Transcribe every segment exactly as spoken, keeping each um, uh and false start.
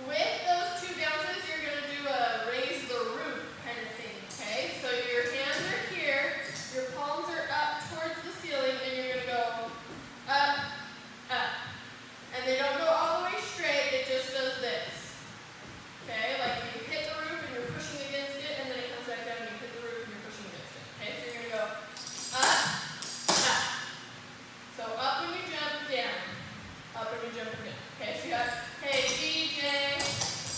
with those two bounces, you're going to do a raise the roof kind of thing, okay? So your hands are here, your palms are up towards the ceiling, and you're going to go up, up. And they don't go all the way straight, it just does this. Okay, like you hit the roof and you're pushing against it, and then it comes back down and you hit the roof and you're pushing against it. Okay, so you're going to go up, up. So up when you jump, down. Up when you jump, down. Okay, so you got, hey, D J,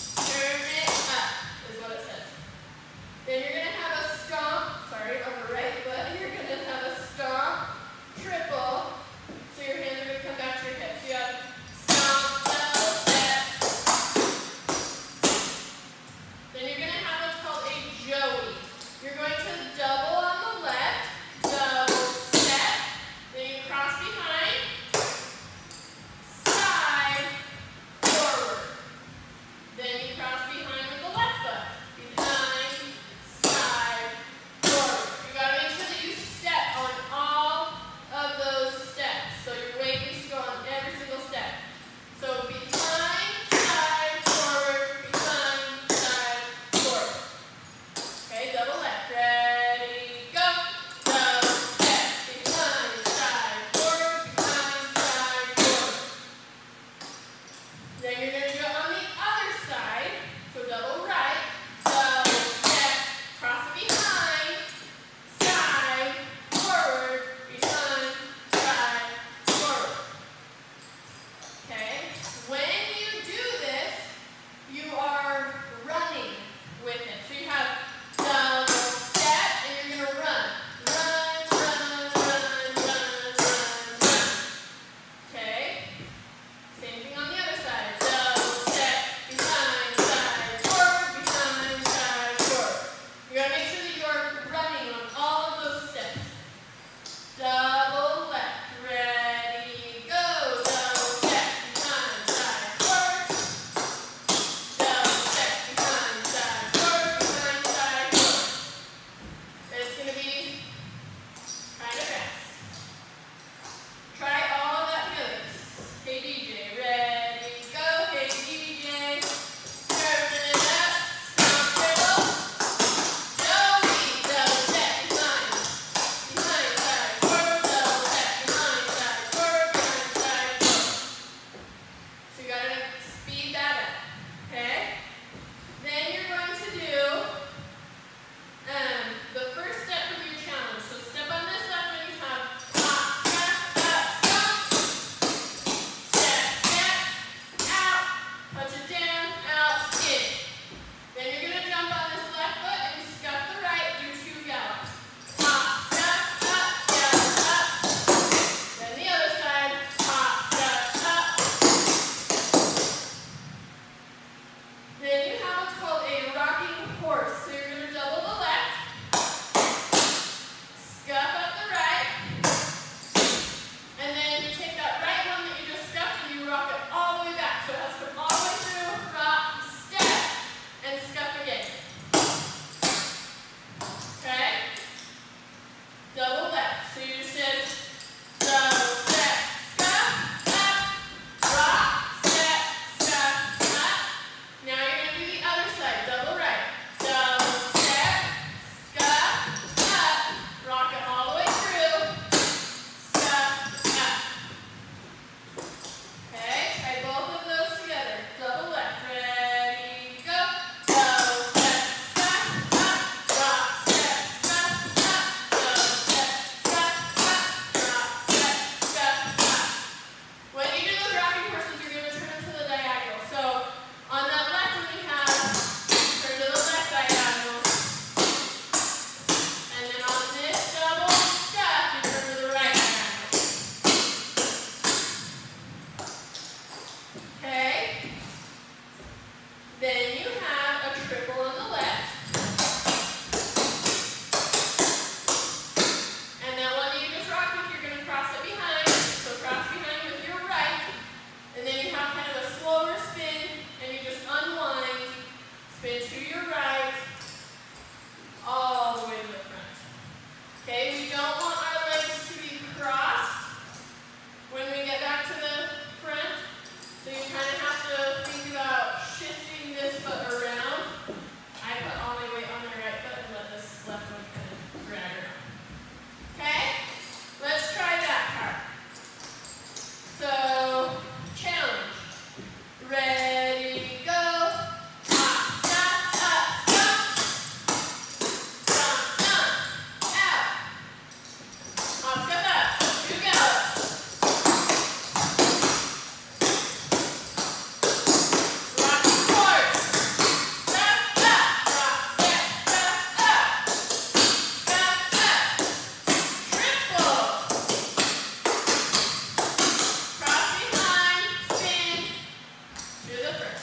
Do the first.